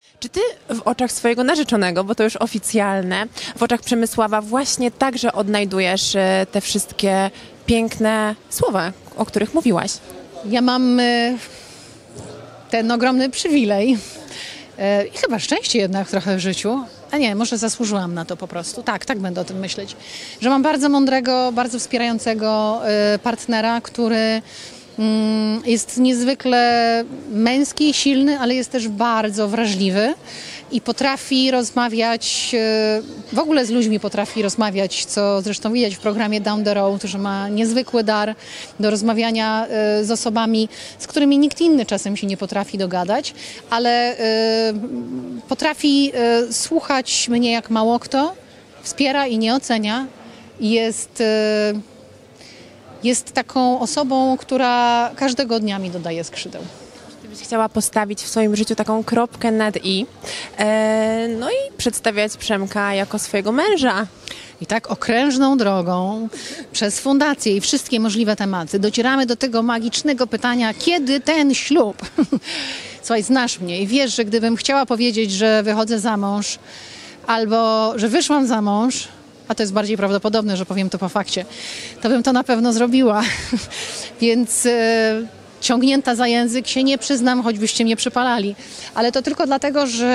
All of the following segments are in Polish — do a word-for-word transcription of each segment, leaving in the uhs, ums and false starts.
Czy ty w oczach swojego narzeczonego, bo to już oficjalne, w oczach Przemysława właśnie także odnajdujesz e, te wszystkie piękne słowa, o których mówiłaś? Ja mam e, ten ogromny przywilej e, i chyba szczęście jednak trochę w życiu. A nie, może zasłużyłam na to po prostu. Tak, tak będę o tym myśleć. Że mam bardzo mądrego, bardzo wspierającego e, partnera, który mm, jest niezwykle męski, silny, ale jest też bardzo wrażliwy i potrafi rozmawiać, e, w ogóle z ludźmi potrafi rozmawiać, co zresztą widać w programie Down the Road, że ma niezwykły dar do rozmawiania e, z osobami, z którymi nikt inny czasem się nie potrafi dogadać, ale e, potrafi e, słuchać mnie jak mało kto, wspiera i nie ocenia. Jest, e, jest taką osobą, która każdego dnia mi dodaje skrzydeł. Gdybyś chciała postawić w swoim życiu taką kropkę nad i, e, no i przedstawiać Przemka jako swojego męża. I tak okrężną drogą, przez fundację i wszystkie możliwe tematy docieramy do tego magicznego pytania, kiedy ten ślub? Słuchaj, znasz mnie i wiesz, że gdybym chciała powiedzieć, że wychodzę za mąż albo że wyszłam za mąż, a to jest bardziej prawdopodobne, że powiem to po fakcie, to bym to na pewno zrobiła. Więc e, ciągnięta za język się nie przyznam, choćbyście mnie przypalali. Ale to tylko dlatego, że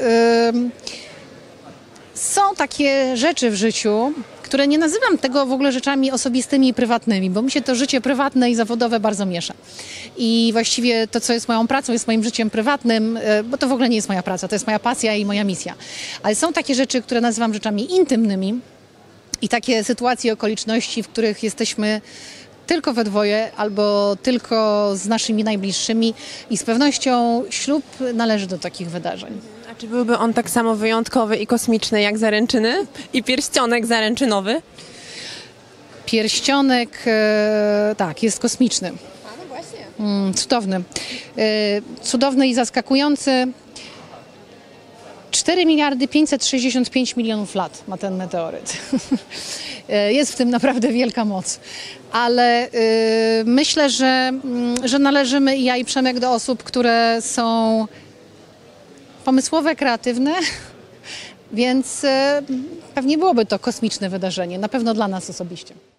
e, są takie rzeczy w życiu, które nie nazywam tego w ogóle rzeczami osobistymi i prywatnymi, bo mi się to życie prywatne i zawodowe bardzo miesza. I właściwie to, co jest moją pracą, jest moim życiem prywatnym, bo to w ogóle nie jest moja praca, to jest moja pasja i moja misja. Ale są takie rzeczy, które nazywam rzeczami intymnymi i takie sytuacje, okoliczności, w których jesteśmy tylko we dwoje albo tylko z naszymi najbliższymi i z pewnością ślub należy do takich wydarzeń. A czy byłby on tak samo wyjątkowy i kosmiczny jak zaręczyny? I pierścionek zaręczynowy? Pierścionek, e, tak, jest kosmiczny. A, no właśnie. Mm, cudowny. E, cudowny i zaskakujący. cztery miliardy pięćset sześćdziesiąt pięć milionów lat ma ten meteoryt. Jest w tym naprawdę wielka moc. Ale y, myślę, że, y, że należymy i ja i Przemek do osób, które są pomysłowe, kreatywne, więc y, pewnie byłoby to kosmiczne wydarzenie. Na pewno dla nas osobiście.